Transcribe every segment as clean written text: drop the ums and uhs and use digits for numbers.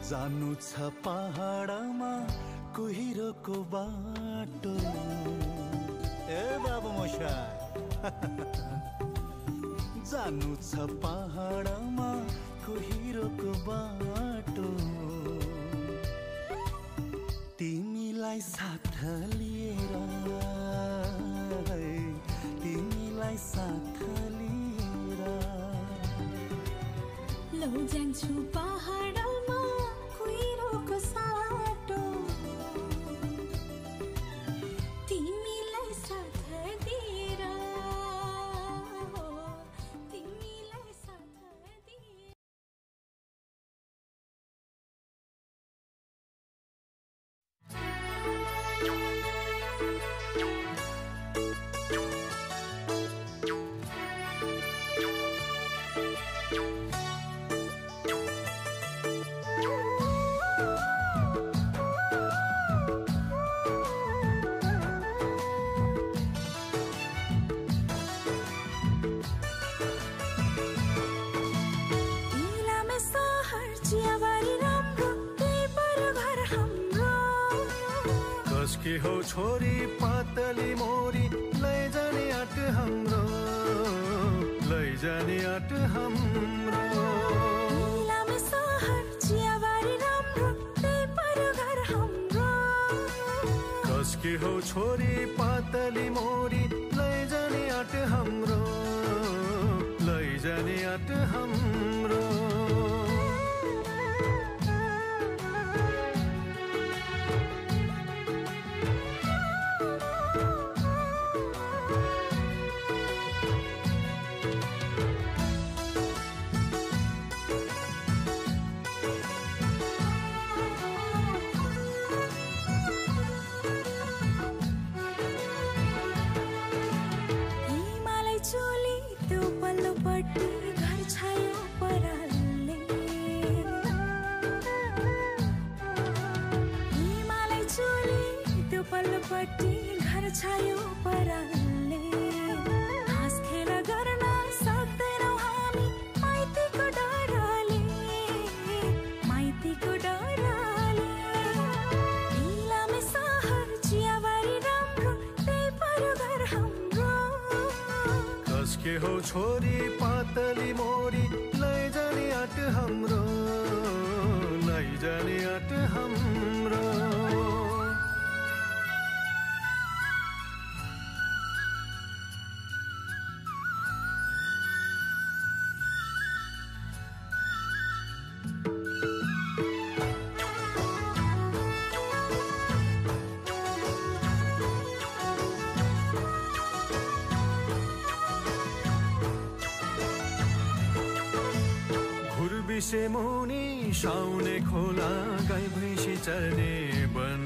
जानु छ पहाडमा कुहिरोको बाटो। ए बाबु मशाय जानु छ पहाडमा कुहिरोको बाटो। तिमीलाई साथ लिएर, तिमीलाई साथ लिएर लौ जान्छु पहाडमा कुहिरोको साटो। तिमीलाई साथ दिएर, तिमीलाई साथ दिएर। के हो छोरी पातली मोरी लैजाने आँट हाम्रो, लैजाने आँट हाम्रो। इलामे सहर चियाबारी राम्रो त्यही पर घर हाम्रो। कसके हो छोरी पातली मोरी लैजाने आँट हाम्रो, लैजाने आँट हाम्रो। घर छायो परालले हाँस खेल गर्न सक्दैनौ हामी माइतीको डरले, माइतीको डरले। इलामे सहर चियाबारी राम्रो त्यही पर घर हाम्रो। कसके हो छोरी पातली मोरी लैजाने आँट हाम्रो, लैजाने आँट हाम्रो। से मुनि साउने खोला गाई भैँसी चर्ने वन।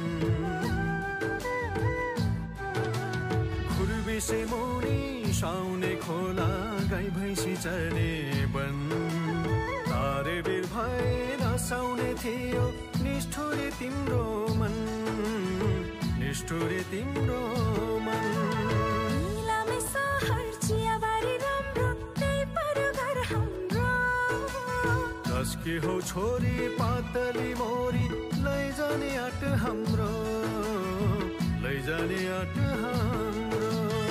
खुर्बी से मुनि साउने खोला गाई भैँसी चर्ने वन। तारे वीर भएर साउने थियो निष्ठुरी तिम्रो मन, निष्ठुरी तिम्रो मन। इलामे सहर चियाबारी राम्रो त्यही पर घर हाम्रो। कसके हो छोरी पातली मोरी लैजाने आँट हाम्रो, लैजाने आँट हाम्रो।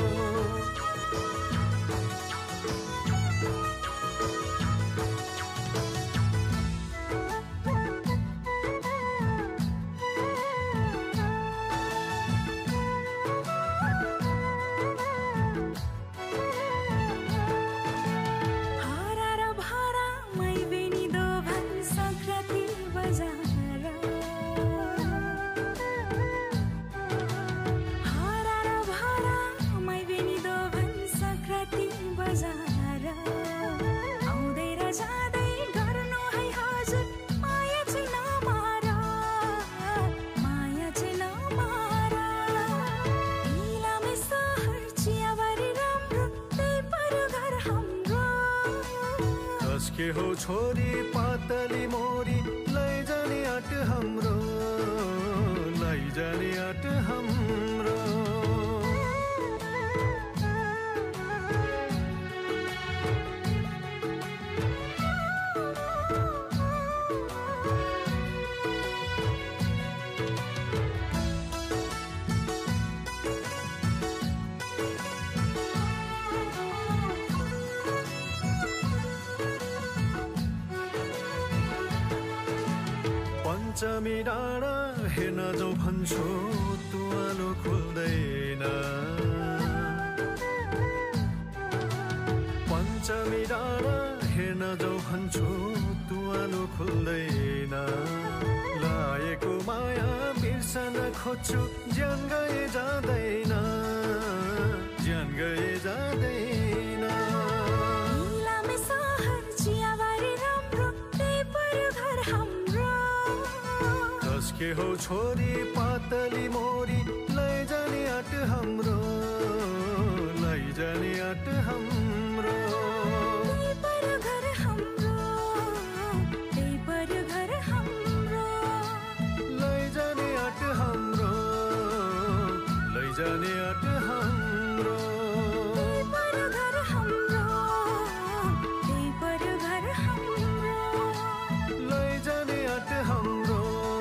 के हो छोरी पातली मोरी लैजाने आँट हाम्रो, लैजाने आँट हाम्रो। पञ्चमी डाँडा हेर्न जाउँ भन्छु तुवालो खुल्दैन पञ्चमी डाँडा हेर्न जाउँ भन्छु तुवालो खुल्दैन लाएको माया बिर्सन खोज्छु ज्यान गए जाँदैन ज्यान गए जाँदैन इलामे सहर चियाबारी राम्रो त्यही पर्यो घर हाम्रो कसके हो छोरी पातली मोरी लैजाने आँट हाम्रो लैजाने आँट हाम्रो त्यही पर्यो घर हाम्रो त्यही पर्यो घर हाम्रो लैजाने आँट हाम्रो लैजाने आँट हाम्रो त्यही पर्यो घर हाम्रो त्यही पर्यो घर हाम्रो लैजाने आँट हाम्रो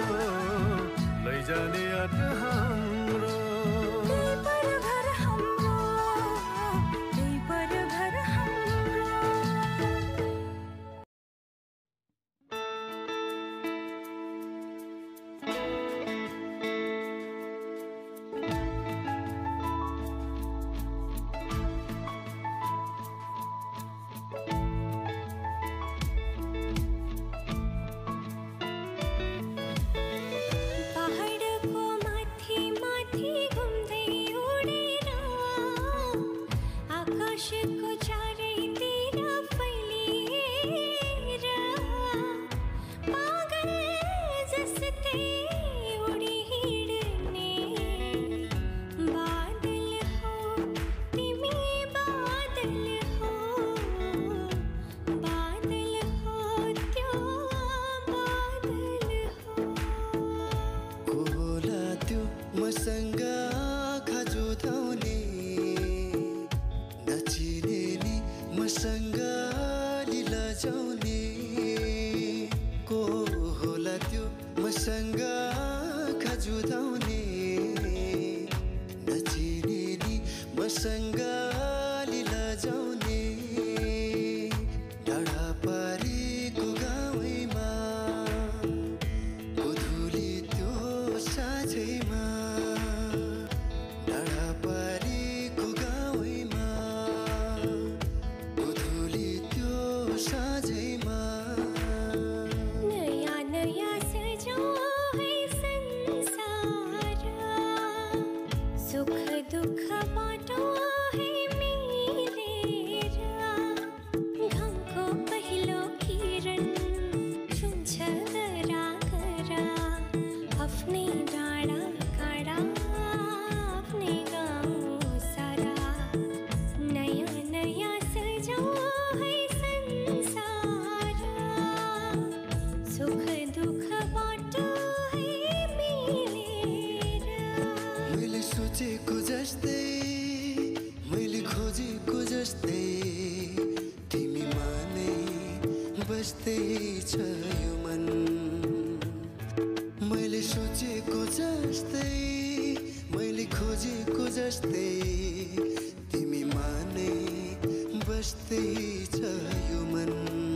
लैजाने आँट हाम्रो त्यही पर्यो घर हाम्रो त्यही पर्यो घर हाम्रो पहाडको माथि माथि घुम्दै उडेर आकाशको चारैतिर फैलिएर पागल जस्तै उडी हिँड्ने बादल हो तिमी बादल हो त्यो बादल हो को होला त्यो मसँग खाजो धाउने नचिने नि मसँग लीला जाउने को होला त्यो मसँग खाजो धाउने नचिने नि मसँग लीला जाउने डाँडा पारेको गाउँमा गोधुली त्यो साँझैमा डाँडा पारेको गाउँमा गोधुली त्यो साँझैमा नयाँ नयाँ सजाऊ है संसार सुख दुःख बाटो है मिलेर घामको पहिलो किरण छुन्छ गरा गरा आफ्नै डाँडा काँडा आफ्नै गाउँ सारा नयाँ नयाँ सजाऊ है संसार सुख दुःख बाटो है मिलेर मैले सोचेको जस्तै मैले खोजेको जस्तै तिमीमा नै बस्दै छ यो मन मैले सोचेको जस्तै मैले खोजेको जस्तै तिमीमा नै बस्दै छ यो मन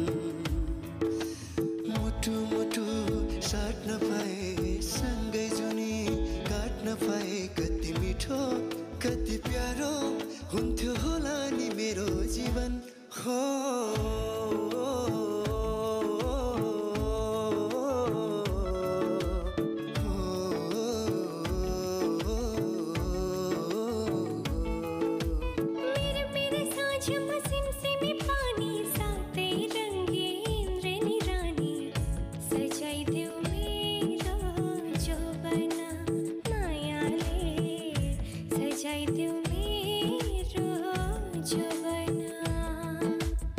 मुटु मुटु साट्न पाए सँगै जुनी काट्न पाए कति मिठो कति प्यारो हुन्थ्यो होला नि मेरो जीवन हो मेरे साँझमा सिमसिमे पानी साथै रङ्गी इन्द्रेणी रानी सजाइदेऊ मेरो जोबन मायाले सजाइदेऊ मेरो जोबन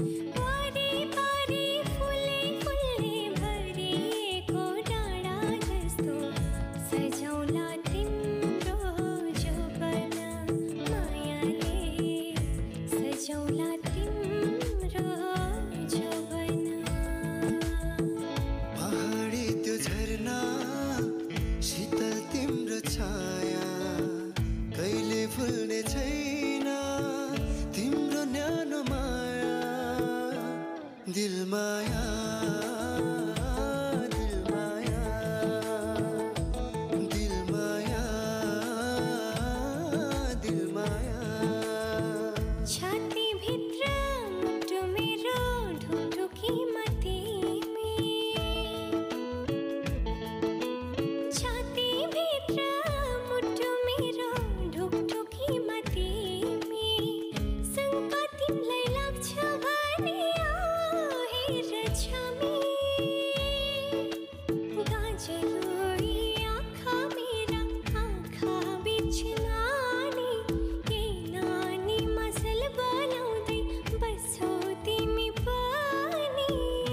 सजलो यी आँखा मेरा आँखा बीच नानी के नानी मसल बनाउँदै बसौ तिमी पनि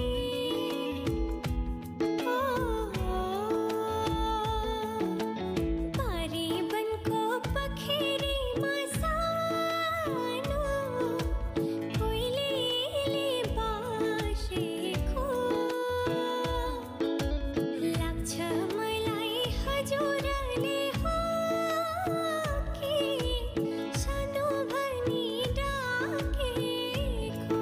पारी बनको पखेरीमा सानो कोइलीले बाँसेको लाग्छ मलाई हजुरले हो कि सानो भनी डाकेको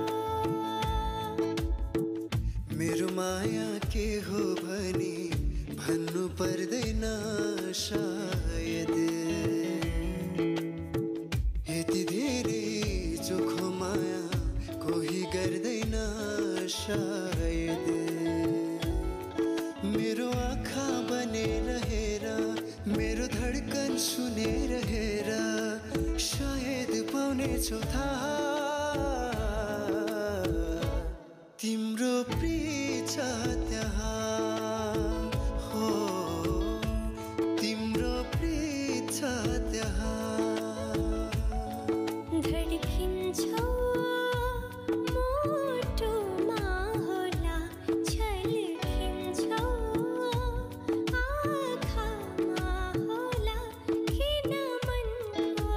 मेरो माया के हो भनी भन्नु पर्दैन सायद यति धेरै चोखो माया कोही गर्दैन सायद मेरो आँखा बनेर हेर मेरो धड्कन सुनेर हेर सायद पाउनेछौ थाहा तिम्रो प्रिय छ त्यहाँ हो तिम्रो प्रिय छ त्यहाँ धड्किन्छौ मुटुमा होला छल्किन्छौ आँखामा होला किन मनको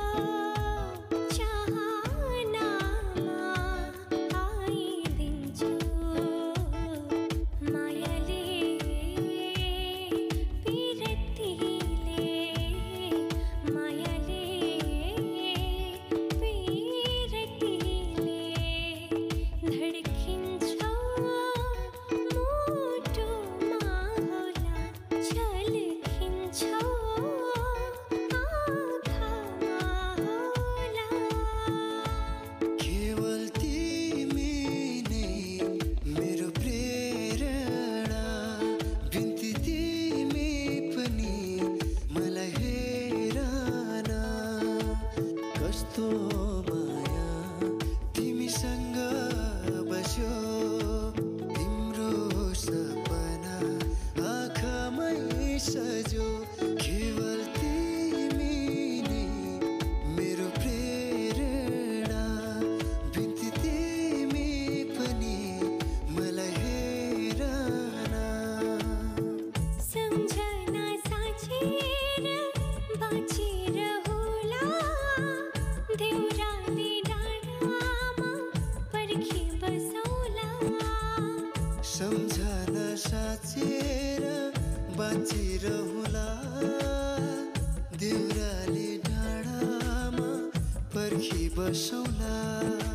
चाहनामा आइदिन्छौ मायाले पिरतीले मायाले पिरतीले धड्किन्छौ मुटुमा होला छल्किन्छौ आँखामा होला केवल तिमी नै मेरो प्रेरणा बिन्ती तिमी पनि मलाई हेर न कस्तो माया तिमीसँग बस्यो तिम्रो सपना आँखामै सजो केवल तिमी नै मेरो प्रेरणा बिन्ती तिमी पनि मलाई हेर न सम्झना साँचेर बाँचेर होला देउराली डाँडामा पर्खी बसौला सम्झना साँचेर बाँचिरहुला देउराली डाँडामा पर्खी बसौला